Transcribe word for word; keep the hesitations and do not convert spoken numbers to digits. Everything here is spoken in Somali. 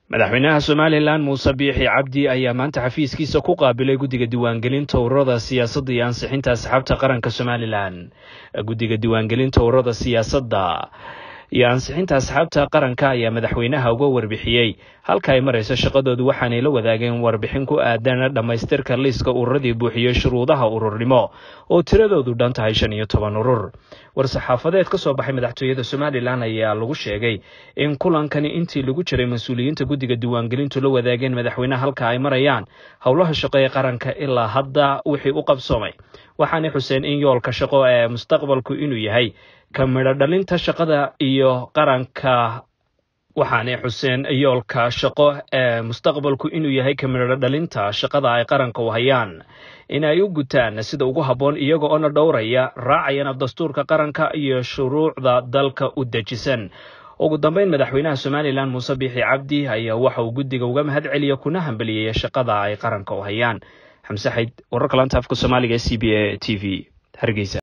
madaxweynaha Somaliland Muuse Biixi Cabdi ayaa maanta xafiiskiisa ku qaabilay guddiga diiwaangelinta ururada siyaasadda iyo ansixinta asxaabta qaranka Somaliland. Guddiga diiwaangelinta ururada siyaasadda iyo ansixinta asxaabta qaranka ayaa madaxweynaha uga warbixiyay halka ay marayso shaqadoodu, waxaanay la wadaageen warbixin ku aadan dhamaystirka liiska ururadii buuxiyay shuruudaha ururnimo oo tiradoodu dhan tahay shan iyo toban urur. war-saxaafadeed ka soo baxay madaxtooyada Somaliland ayaa lagu sheegay in kulankani intii lagu jiray mas'uuliyiinta guddiga diiwaangelintu la wadaageen madaxweynaha halka ay marayaan howlaha shaqo ee qaranka ilaa hadda wixii u qabsoomay, waxaana xuseen in yoolka shaqo ee mustaqbalku inuu yahay ka midho dhalinta shaqada iyo qaranka waxaana xuseen yoolka shaqo ee mustaqbalku inuu yahay ka midho dhalinta shaqada ay qaranka u hayaan in ay u gutaan sida ugu habboon iyaga oo na dhowraya raacayana dastuurka qaranka iyo shuruucda dalka u dejisan. ugu dambeyn madaxweynaha Somaliland Muuse Biixi Cabdi ayaa waxa uu guddiga uga mahad celiyay kuna hambaliyay shaqada ay qaranka u hayaan. Xamse Xayd, wararka laanta afka Soomaaliga C B A T V, Hargeysa.